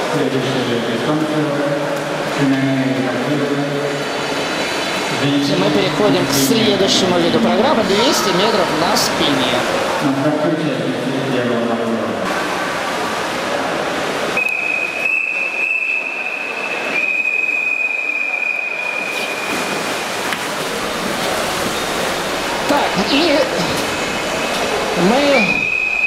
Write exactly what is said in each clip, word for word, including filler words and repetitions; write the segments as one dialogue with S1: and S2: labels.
S1: И мы переходим к следующему виду программы. двести метров на спине. Так, и мы...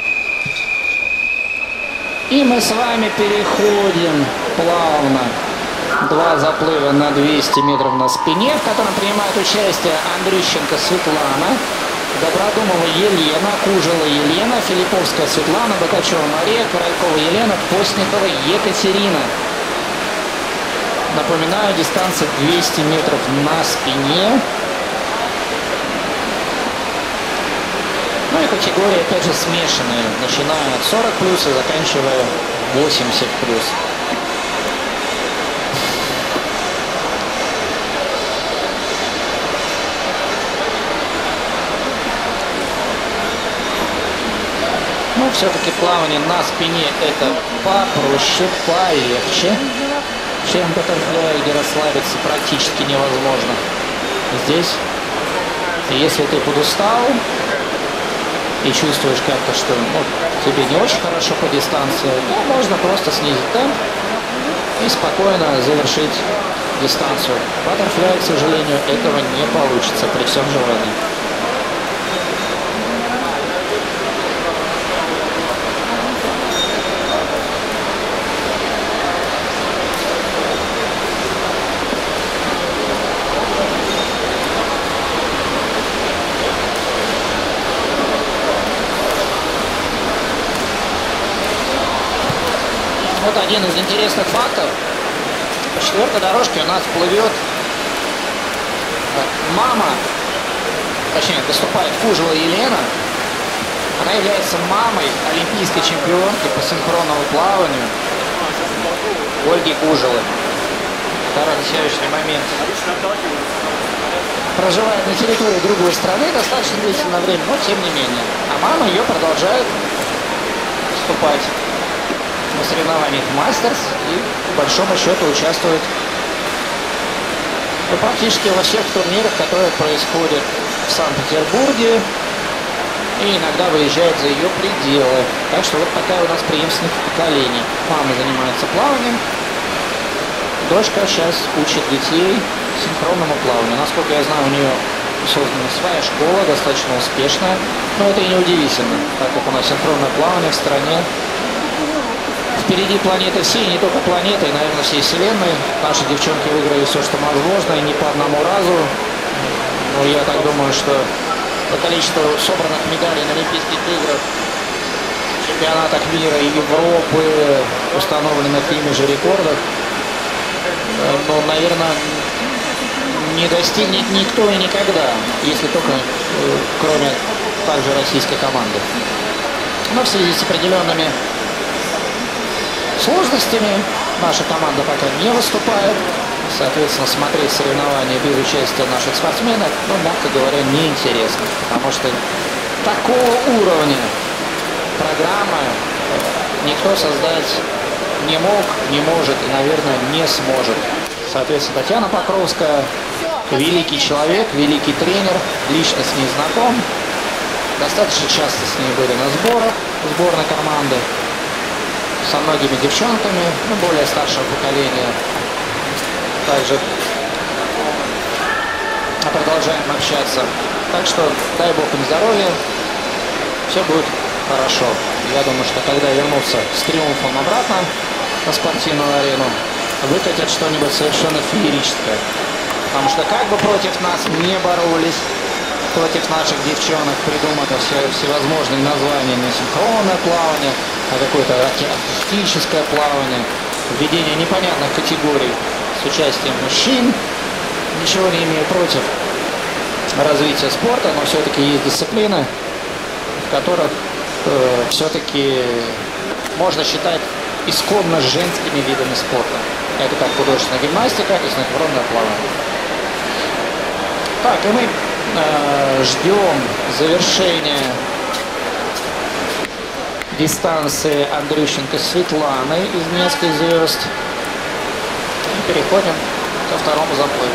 S1: И мы с вами переходим плавно. Два заплыва на двести метров на спине, в котором принимают участие Андрющенко Светлана, Добродумова Елена, Кужела Елена, Филипповская Светлана, Бокачева Мария, Королькова Елена, Постникова Екатерина. Напоминаю, дистанция двести метров на спине. Ну и категории, опять же, смешанные, начиная от сорок плюс и заканчивая восемьдесят плюс. Но все-таки плавание на спине это попроще, полегче, чем баттерфляй, где расслабиться практически невозможно. Здесь, если ты подустал и чувствуешь как-то, что ну, тебе не очень хорошо по дистанции, то можно просто снизить темп и спокойно завершить дистанцию. Баттерфляй, к сожалению, этого не получится при всем желании. Вот один из интересных фактов. По четвертой дорожке у нас плывет мама, точнее, выступает Кужела Елена. Она является мамой олимпийской чемпионки по синхронному плаванию Ольги Кужелы, которая на сегодняшний момент проживает на территории другой страны достаточно длительное время, но тем не менее. А мама ее продолжает выступать на соревнованиях Мастерс и, по большому счету, участвует ну, практически во всех турнирах, которые происходят в Санкт-Петербурге, и иногда выезжает за ее пределы. Так что вот такая у нас преемственность поколений. Мама занимается плаванием, дочка сейчас учит детей синхронному плаванию. Насколько я знаю, у нее создана своя школа, достаточно успешная, но это и не удивительно, так как у нас синхронное плавание в стране. Впереди планеты все, и не только планеты, и, наверное, всей Вселенной. Наши девчонки выиграли все, что возможно, и не по одному разу. Но я так думаю, что по количеству собранных медалей на Олимпийских играх, чемпионатах мира и Европы, установленных ими же рекордах, ну, наверное, не достигнет никто и никогда, если только кроме также российской команды. Но в связи с определенными сложностями наша команда пока не выступает. Соответственно, смотреть соревнования без участия наших спортсменов, ну, мягко говоря, неинтересно. Потому что такого уровня программы никто создать не мог, не может и, наверное, не сможет. Соответственно, Татьяна Покровская великий человек, великий тренер, лично с ней знаком. Достаточно часто с ней были на сборах сборной команды. Со многими девчонками, ну, более старшего поколения. Также продолжаем общаться. Так что дай бог им здоровья. Все будет хорошо. Я думаю, что когда вернутся с триумфом обратно на спортивную арену, выкатят что-нибудь совершенно феерическое. Потому что как бы против нас не боролись, против наших девчонок придумано все, всевозможные названия, не синхронное плавание, а какое-то артистическое плавание, введение непонятных категорий с участием мужчин. Ничего не имею против развития спорта, но все-таки есть дисциплины, в которых э, все-таки можно считать исконно женскими видами спорта. Это как художественная гимнастика и синхронное плавание. Так, и мы э, ждем завершения дистанции Андрющенко с Светланой из Минской звезд. И переходим ко второму заплыву.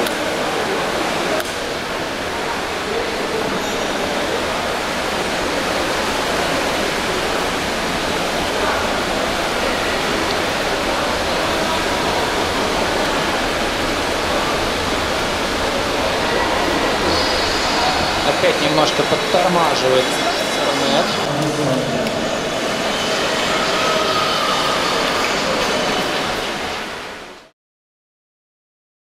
S1: Опять немножко подтормаживает Эрнет.